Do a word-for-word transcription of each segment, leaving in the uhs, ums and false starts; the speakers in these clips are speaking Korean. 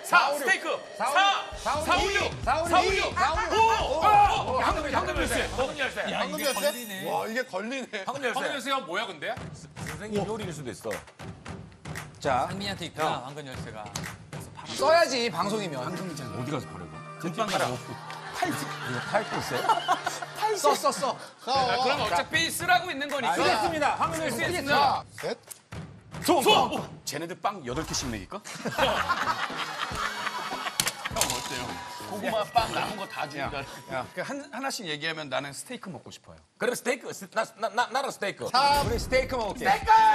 사, 스테이크. 사, 사올육. 사올육. 오, 황금 황금 열쇠. 먹은 열쇠. 황금 열쇠? 와, 이게 걸리네. 황금 열쇠. 황금 열쇠가 뭐야, 근데? 선생님 요리일 수도 있어. 자, 상민이한테 있구나, 황금 열쇠가. 써야지 방송이면. 어디 가서 팔아? 금방 가라. 이거 팔고 있어요? 써, 써, 써. 아, 그럼 어차피 쓰라고 있는 거니까. 쓰겠습니다. 황금 열쇠 쓰겠습니다. 셋. 소! 소! 쟤네들 빵 여덟 개씩 먹일까? 고구마 빵 남은 거 다 주니까. 야, 그 한, 하나씩 얘기하면 나는 스테이크 먹고 싶어요. 그럼 스테이크. 나, 나, 나, 나라 스테이크. 우리 스테이크 먹을게.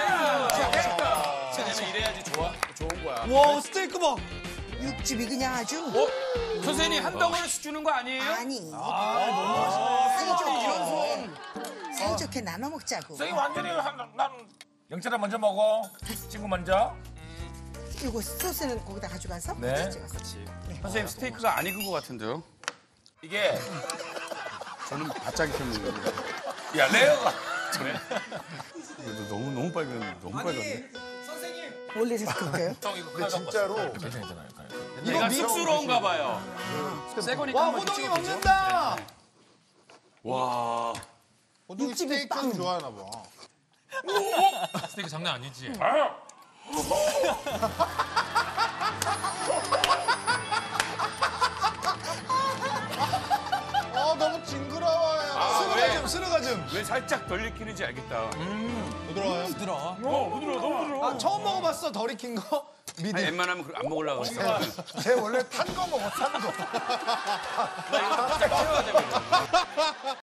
쟤네는 이래야지 좋아, 좋은 거야. 와, 스테이크 먹. 육즙이 그냥 아주 어? 선생님 한 덩어리씩 주는 거 아니에요? 아니 사이좋게 사이좋게 나눠 먹자고. 선생님 완전히 한, 난 영철아 먼저 먹어. 친구 먼저. 이거 소스는 거기다 가져가서 네. 같이 찍어서. 선생님 스테이크가 안 익은 것 같은데요? 이게 저는 바짝이 켰는데. 야 레어가 그래도 너무 너무 빨간 너무 빨간데. 원래 이렇게 끓여요? 근데 진짜로 괜찮잖아요. 얘가 쑥스러운가 봐요. 새 거니까 와, 한번 호동이 찍어보죠. 먹는다. 와. 호동이 육즙이 스테이크 빵. 좋아하나 봐. 스테이크 장난 아니지? 아, 너무 징그러워요. 스르가즘, 스르가즘. 왜 살짝 덜 익히는지 알겠다. 부드러워요? 부드러워. 어, 부드러워, 너무 부드러워. 아, 처음 먹어봤어, 덜 익힌 거. 아니, 웬만하면 그거 안 먹으려고 그랬어. 쟤 원래 탄 거 먹어, 탄 거. 나 이거 살짝 채워야 되거든.